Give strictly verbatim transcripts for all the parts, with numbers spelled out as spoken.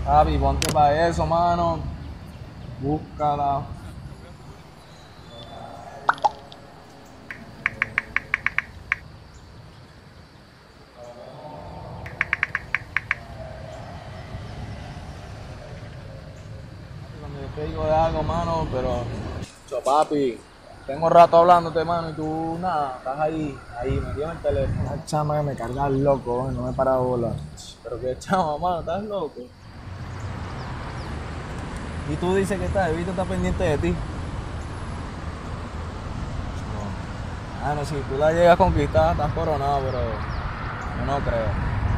Papi, ponte para eso, mano. Búscala. Cuando yo te digo de algo, mano, pero... Cho, papi, tengo rato hablándote, mano, y tú, nada, estás ahí, ahí, metido en el teléfono. Una chama que me carga el loco, no me para bola. Pero qué chama, mano, estás loco. Y tú dices que esta bebita está pendiente de ti. Ah, no, si tú la llegas a conquistar, estás coronado, pero yo no creo.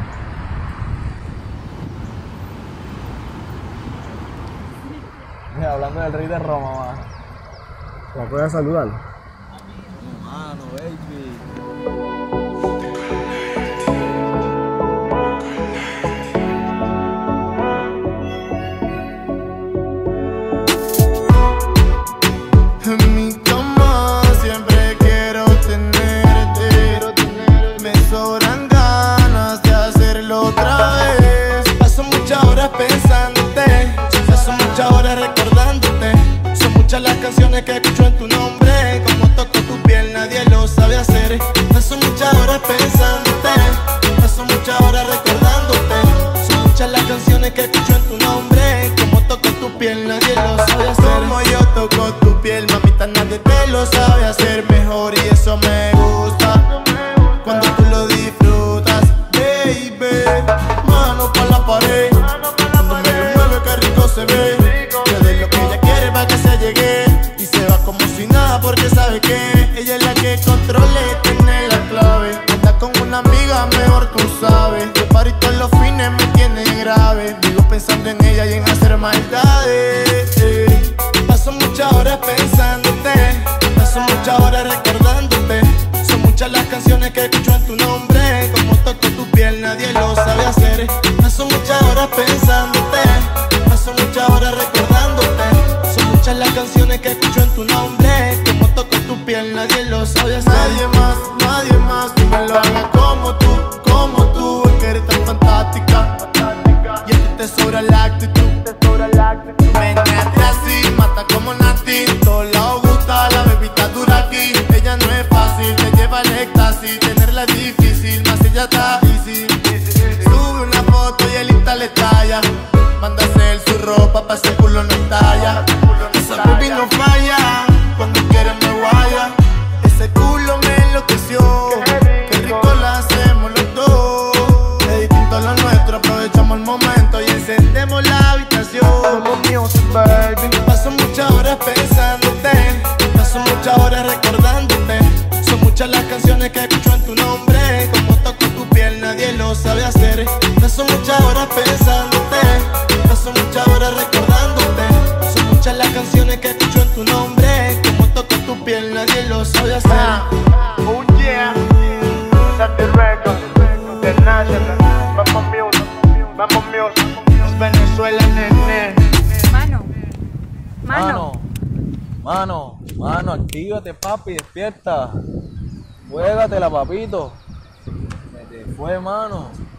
Mira, hablando del rey de Roma, mano. ¿La puedes saludar? Mano, baby. En mi cama siempre quiero tenerte. Me sobran ganas de hacerlo otra vez. Paso muchas horas pensándote, paso muchas horas recordándote. Son muchas las canciones que escucho en tu nombre. Como toco tu piel nadie lo sabe hacer. Paso muchas horas pensándote, paso muchas horas recordándote. Son muchas las canciones que escucho en tu nombre. Como toco tu piel nadie lo sabe hacer. Como yo toco tu piel, mamita, nadie te lo sabe hacer mejor. Y eso me gusta cuando tú lo disfrutas, baby. Mano pa' la pared, cuando me lo mueve qué rico se ve. Yo de lo que ella quiere pa' que se llegue, y se va como si nada porque sabe que ella es la que controla y tiene la clave. Anda con una amiga, mejor tú sabes. Yo paro y todos los fines me tiene grave. Vivo pensando en ella y en hacer maldades. eh. Paso muchas horas pensándote, paso muchas horas recordándote. Son muchas las canciones que escucho en tu nombre. Como toco tu piel nadie lo sabe hacer. Paso muchas horas pensándote, paso muchas horas recordándote. Son muchas las canciones que escucho en tu nombre. Como toco tu piel nadie lo sabe hacer. Nadie más, nadie más que me lo haga como tú, como tú. Es que eres tan fantástica y a ti te sobra la actitud. Me entra así, mata como Nati. Todos lados gusta, la bebita dura aquí. Ella no es fácil, te lleva al éxtasis. Tenerla es difícil, más ella está easy. Sube una foto y el Insta le talla. Manda a hacer su ropa pa' ese culo no talla. Esa baby no falla, cuando quiere me guaya. Ese culo me enloqueció. Qué rico la hacemos los dos. Es distinto a lo nuestro, aprovechamos el momento y encendemos la habitación. Baby. Paso muchas horas pensándote, paso muchas horas recordándote. Son muchas las canciones que escucho en tu nombre. Como toco tu piel nadie lo sabe hacer. Paso muchas horas pensándote, paso muchas horas recordándote. Son muchas las canciones que escucho en tu nombre. Como toco tu piel nadie lo sabe hacer. Oh yeah, Sati Records, International, Mambo Music, Mambo Music. Es Venezuela, nene. Mano, Mano, mano, mano, mano, actívate, papi, despierta. Juégatela, papito. Se te fue, mano.